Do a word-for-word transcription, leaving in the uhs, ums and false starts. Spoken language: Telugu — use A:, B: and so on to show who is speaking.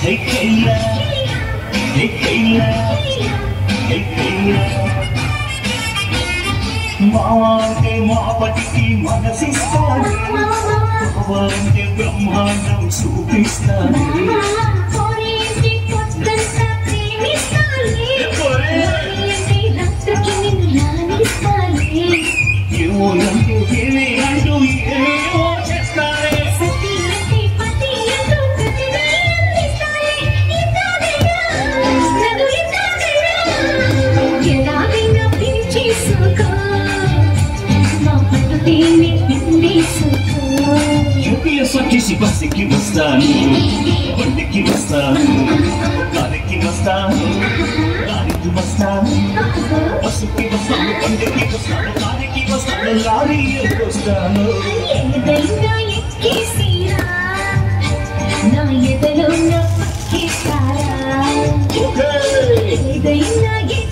A: Hey Kayla, hey Kayla, hey Kayla. మాటే మాపటికి మనసిస్తాడు భగవంతుడే బ్రహ్మాండం చూపిస్తాడు
B: కోరేటి కొత్తంత ప్రేమిస్తాలే కోరేటి రాత్రికి నిన్ను రానిస్తాలే
A: ఏమో నంటూ ఏమే అంటూ ఏమో చేస్తారే
B: సతి అంటే పతి అంటూ ప్రతిదీ అందిస్తాలే ఇందాదయ్యా నన్ను ఇందాదయ్యా ఎలాగైనా పిలిచేసుకో
A: యూపీఎస్ఆర్టీసీ బస్సుకి వస్తాను బండికి వస్తాను కారుకి వస్తాను లారీకి వస్తాను బస్సుకి వస్తాను బండికి వస్తాను కారుకి వస్తాను లారీకి వస్తాను
B: ఏదైనా ఎక్కేసిరా నా ఎదలో నా పక్కేస్తారా ఏదైనా